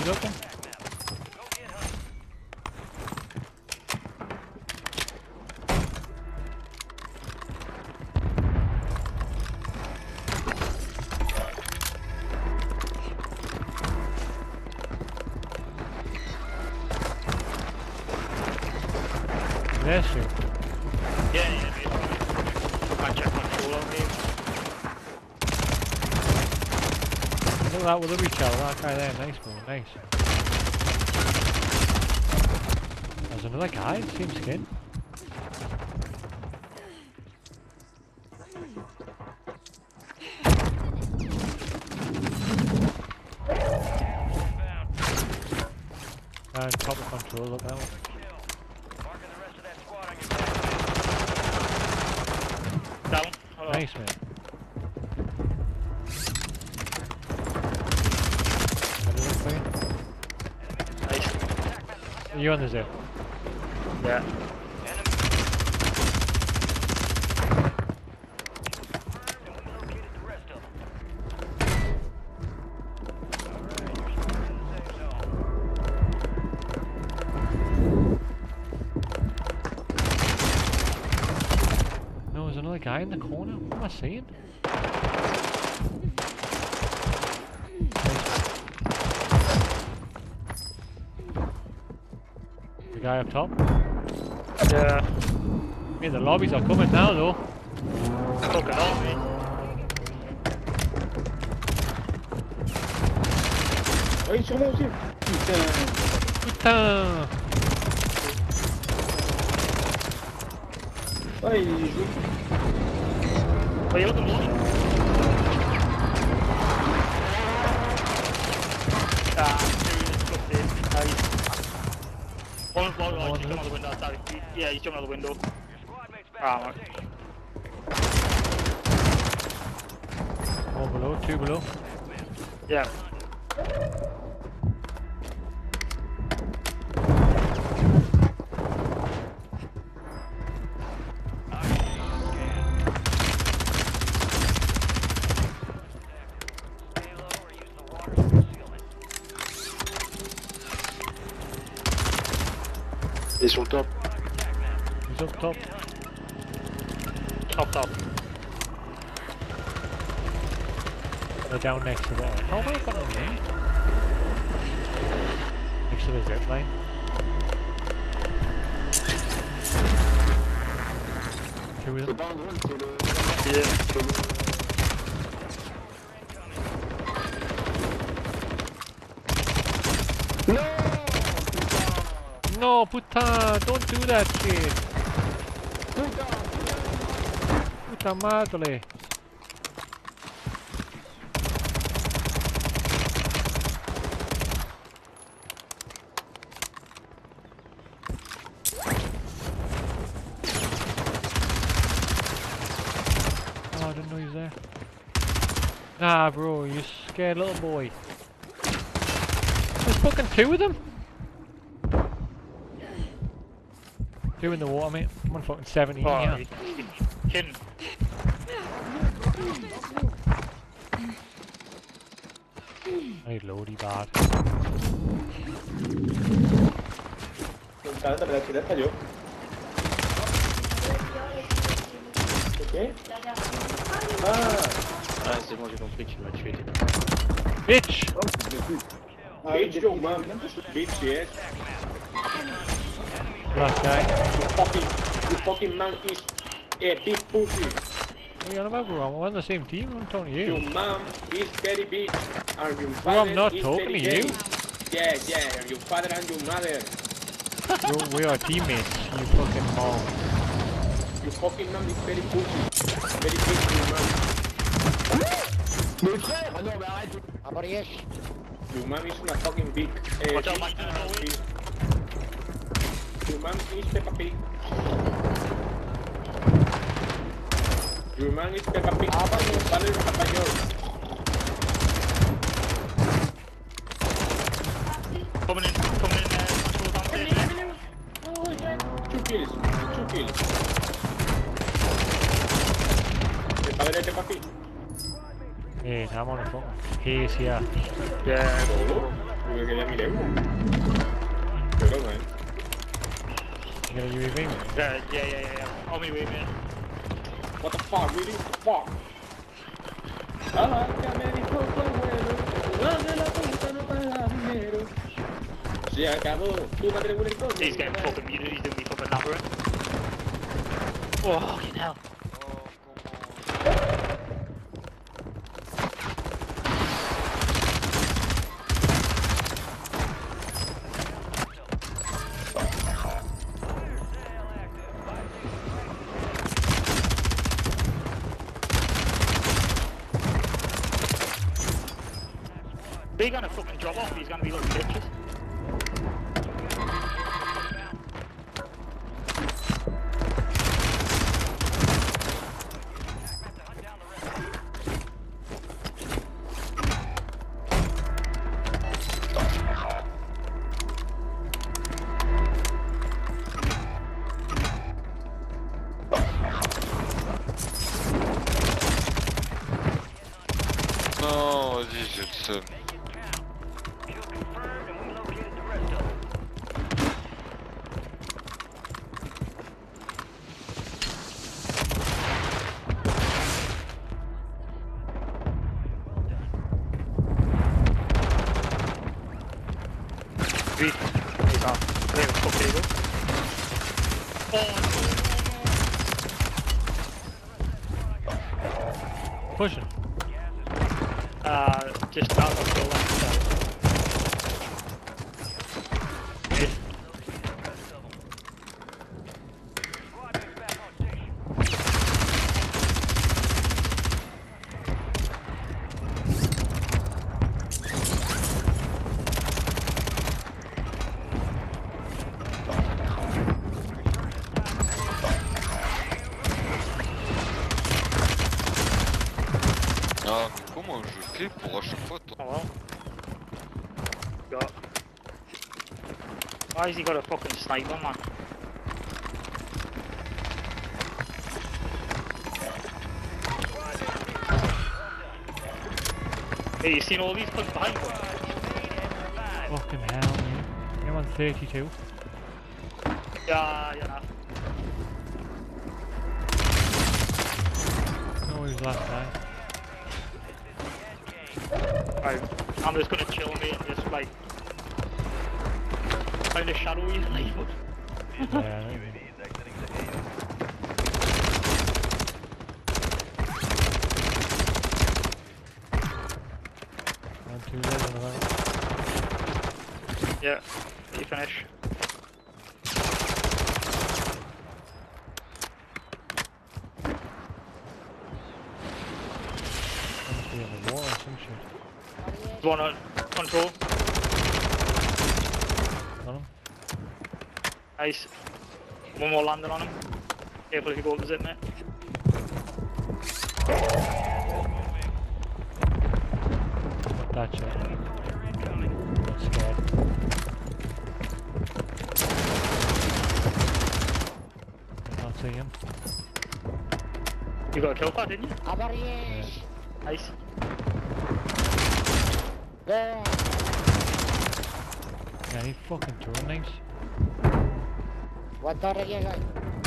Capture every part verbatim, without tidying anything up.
you looking? Bless you. Yeah, yeah, mate. Can't check control on me. Look at that with the reach out, that guy there, nice bro, nice. There's another guy, same skin. And top of control, look that one. Down. Oh. Nice, mate. Nice. Are you on the zip? Yeah. No, there's another guy in the corner. What am I seeing? The guy up top? Yeah. Hey, the lobbies are coming now though. Fucking on me. Ah, il est sur moi aussi. Putain. Putain! Ah, il joue. Voyez l'autre monde. Ah, nice. One, one, one, he's jumping out the window, sorry. Yeah, he's jumping out the window. Ah, man. One below, two below. Yeah. Il est sur le top. He's up top. Top, top. They're down next to the... Oh, wait, I've got no name. Next to the zip line. Two of them. Pas un drone, c'est le... Yeah. No, putain, don't do that shit. Puta madre. Oh, I didn't know he was there. Nah, bro, you scared little boy. There's fucking two of them. Two in the water, mate. I'm on fucking seventeen Oh, here. he's kidding. Hey, loady bad. T'arrêtes avec la fenêtre, radio. Ok. Ah. Ah, c'est bon, j'ai compris, tu m'as tué. Bitch! Ah, bitch, your mom. Bitch, yes. Last guy. You fucking, you fucking man is a big pussy. What are you on about, bro? We're on the same team. I'm talking to Your you. mom is very big, and your Bro, father I'm not is talking very to gay. you. Yeah, yeah, and your father and your mother. Bro, we are teammates, you fucking mom. Your fucking mom is very pussy. Very big, your mom. Mon frère! Ah non, mais arrête! Ah, bah, yes! Your mom is una fucking big. Uh, Watch out, big, Mike, there's no way. Your mom is Peppa Pig. Your mom is Peppa Pig. Ah, bah, Your yes. father is Papa George. Coming in, coming in, uh, control downstairs. Two kills. Two kills. El padre de Peppa Pig. Hey, I'm on a fucking pace here. Yeah. Oh. Porque quería mil euros. Qué broma, eh. You got a U A V, mate? Yeah, yeah, yeah, yeah, yeah. On my way, mate. What the fuck, really? What the fuck? Ah, que Américo fue bueno. Dame la puta, no paga dinero. Se acabó. Tu madre huele el coño. He's getting fucking muted, he's doing me fucking labyrinth. Oh, fucking hell. They're gonna fucking drop off, he's gonna be little bitches. Non, vas-y, j'ai le seum. Three. He's off. There we go. There you go. Oh, Pushing. Uh, just out of the left side. Yes. Ah, mais comment je fais pour à chaque fois ton... Oh well. Got. Why has he got a fucking sniper, man? Hey, you seen all these cunts behind you? Fucking hell, man. I'm on thirty-two. Yeah, yeah. No, he was last guy. Right, I'm just gonna chill mate and just like kind of shadow you like. Yeah, maybe. One, two, there, one, one. Yeah, you finish. Must be in the wall or some shit. One on control. Got him? Nice. One more landing on him. Careful if you go up the zip, mate. That shit. I'm scared. I can't see him. You got a kill pad, didn't you? Avarice. Nice. There. Yeah, he fucking throwing things. What are you guys?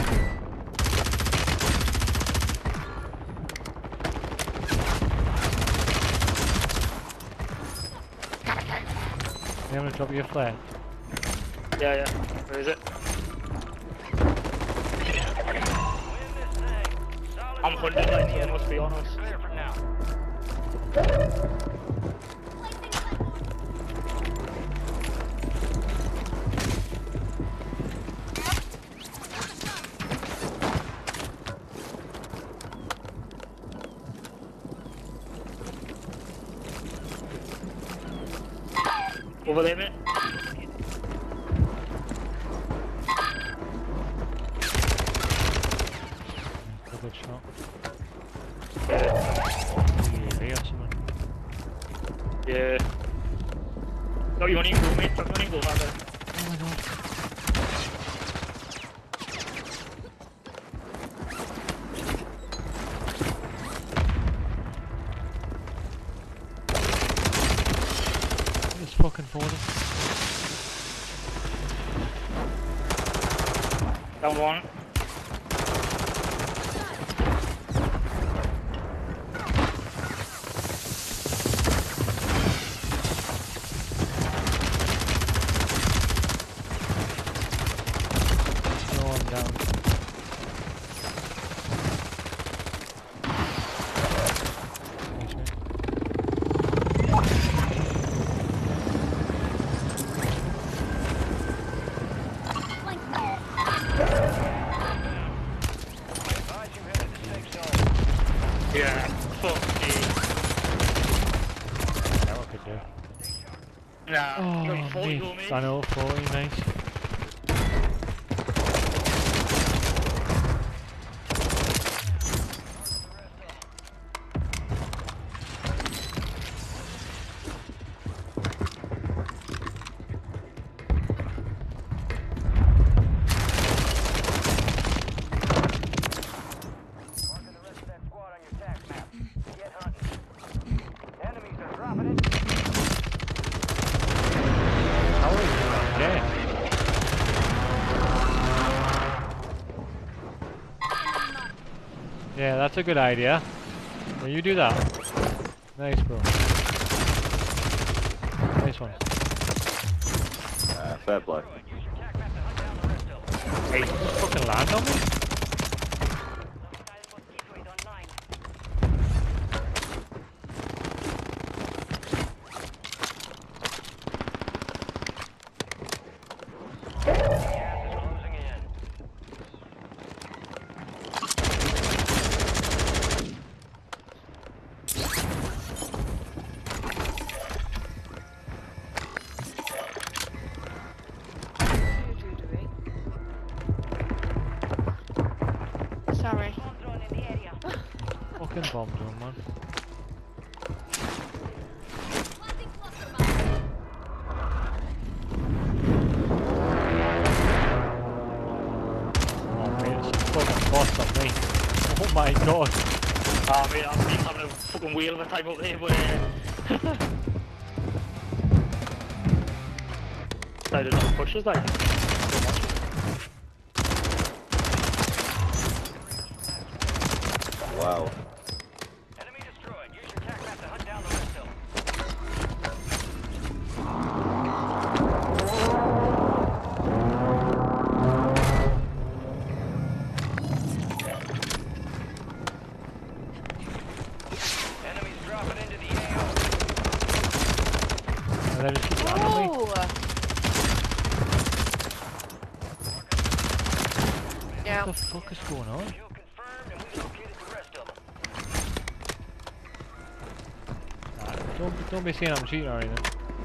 You want to drop your flare? Yeah, yeah. Where is it? I'm one hundred nineteen, must be honest. Over there, mate. A good shot. Yeah. U A V or something. Yeah. No, you want to go, mate. You want to go, rather. Oh my god. This fucking looking for them. Down one. No, I'm down. Nice, mate. Yeah, fuck me. That what I could do. Nah, you got your Oh, forty though, mate. mate. I know, forty, nice. How are you? Yeah. Yeah, that's a good idea. Yeah, you do that. Nice, bro. Nice one. Uh, fair play. Hey, you just fucking land on me? Sorry. Fucking bomb zone, man. Oh, mate, it's a fucking boss on me. Oh my god. Ah, mate, I'm been having a fucking wheel of a time out there, but uh... decided not to push us, like. Wow. Enemy destroyed. Use your tac map to hunt down the rest of them. Enemies dropping into the A O. And then just keep landing me. Oh! Yeah. What the fuck is going on? Kill confirmed, and we located the rest of them. Nah, don't, don't be saying I'm cheating or anything.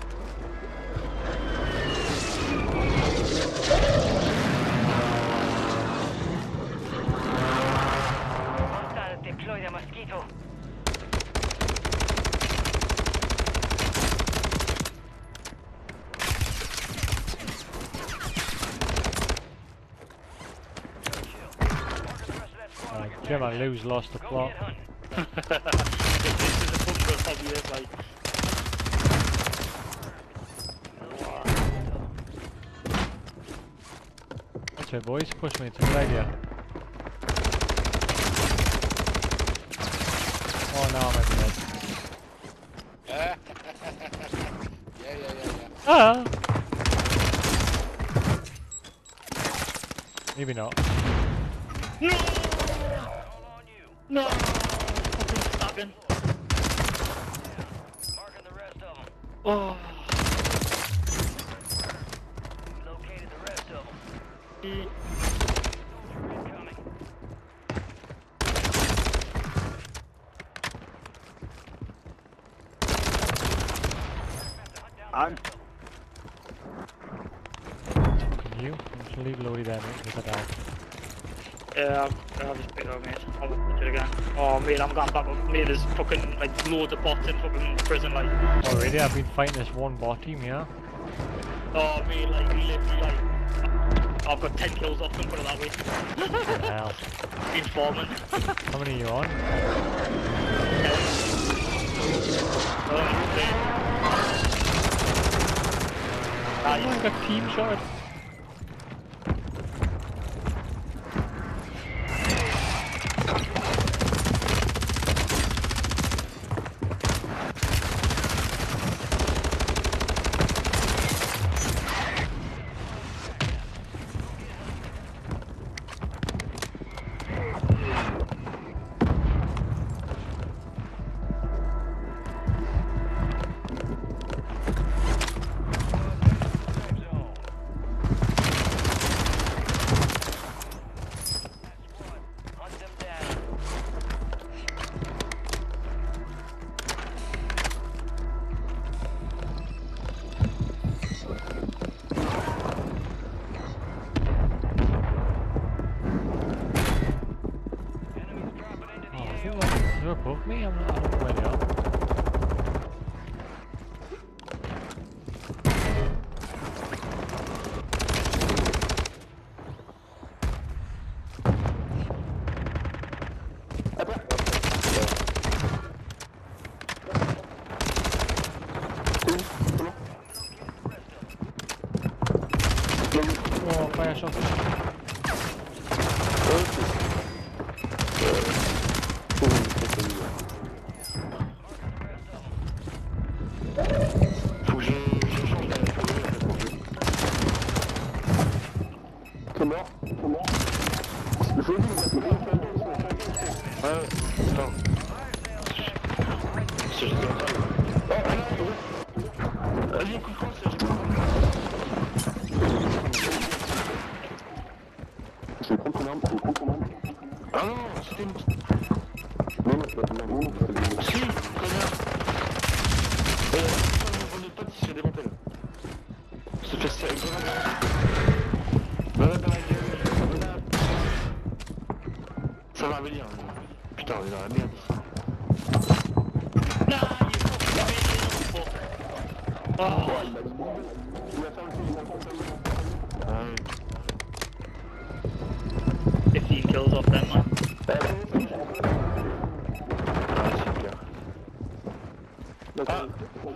Hostiles deploy the mosquito. Uh, Jim and Lou's lost the Go plot. get hunting. This is a bunker of probably this, like. That's it, boys. Push me. It's a good idea. Oh, no, I'm at dead. yeah, yeah, yeah, yeah. Ah! Maybe not. No! All on you. No! Fucking stabbing. Marking the rest of them. Oh. Located the rest of them. Mm. Soldier incoming. I'm. Can you? I'm just leave Lodi there, mate, because I died. Yeah, I'll, I'll just pick it up, mate. I'll do it again. Oh, mate, I'm going back up. Mate, there's fucking, like, loads of bots in fucking prison, like. Already, I've been fighting this one bot team, yeah? Oh, mate, like, literally, like. I've got ten kills off them, put it that way. What the hell? Informing. How many are you on? Oh, that man got team shot. Hunt them down. Enemies dropping into the Oh, I A think O. they're, they're above me. I'm not, I don't know where they are. Oh, fire shot. Faut que je, je change la C'est mort, c'est mort. Je vous dis, il y a pas de Ouais, attends. C'est juste un truc. Oh, allez, allez, coup de crosse, je vais prendre ton arme, je vais prendre ton arme. Ah non, c'était une... Non, non, c'est pas ton arme. Si, connard. Euh, on n'est pas d'ici, des montelles. Se fait ça, grenade. Grenade dans la gueule, grenade. Ça va venir. Putain, on est dans la merde. Nah, you fucking fuck. Oh, Il va faire le coup, il va faire le coup. Ah oui. fifteen kills off them, man. Ah, super. Ah.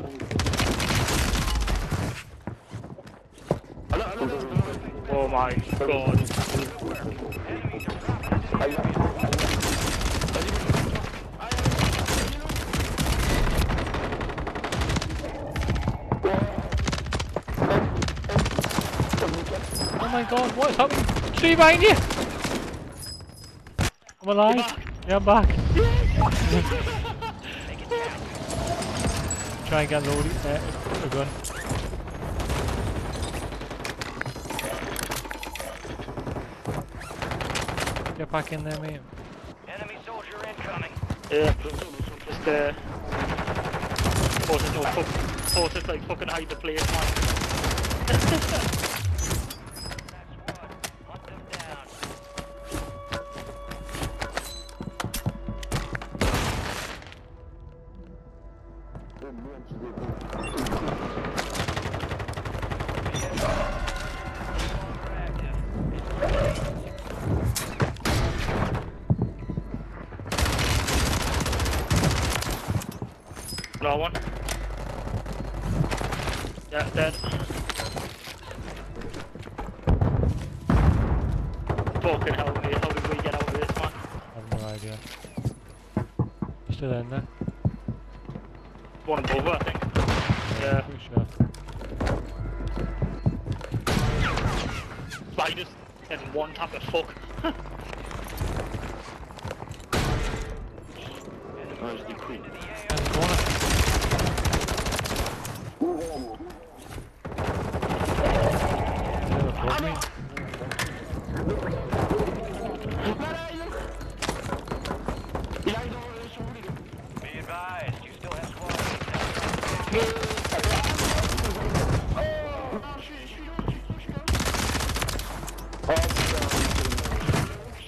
Ah là, là, là, là. Oh my god. Oh my god, what is happening? Three behind you! I'm alive. Yeah, I'm back. Try and get loaded. Uh, a gun. Get back in there, mate. Enemy soldier incoming. Yeah, just uh, force it, no, fuck, force it like fucking hide the place, man. That's one. Hunt them down. Another one. Yeah, dead. Fucking hell, mate, how did we get out of this, man? I have no idea. Still in there? One above, I think. Yeah. Pretty sure. Spiders getting one tap of fuck. Ah, je découvre. And the corner. They're above me. Il arrive dans, sur vous, les gars. Be advised, you still have squad mates. Oh, je suis, je suis là, je suis là, je suis là. Oh putain.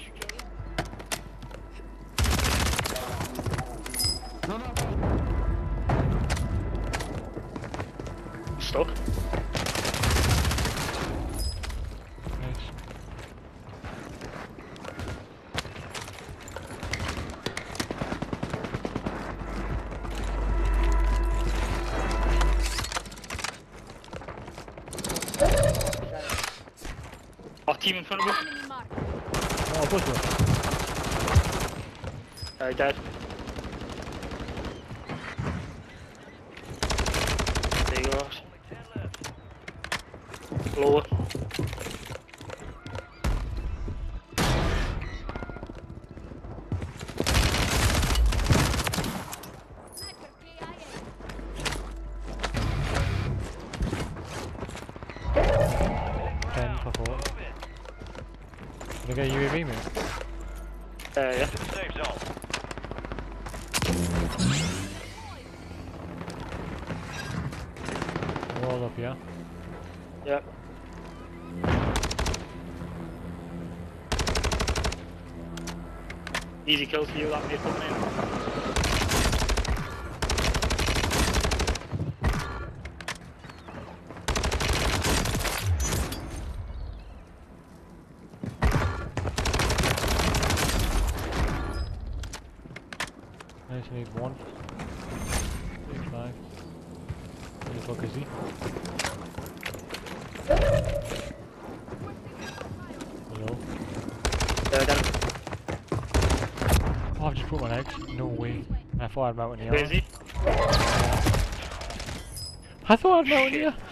Non, non, Stuck. Nice. team in front of us. Oh, bush one. Uh, dead. There you go. Lower. ten for four. Can I get a U A V, mate? Uh, yeah. To the safe zone. Wall up here. Yep. Easy kills for you, that mate coming in. I just need one. Six, five. Where the fuck is he? Hello? Uh, down. Oh, I've just put my legs. No way. I thought I'd mount in Where here. is he? I thought I'd mount in here.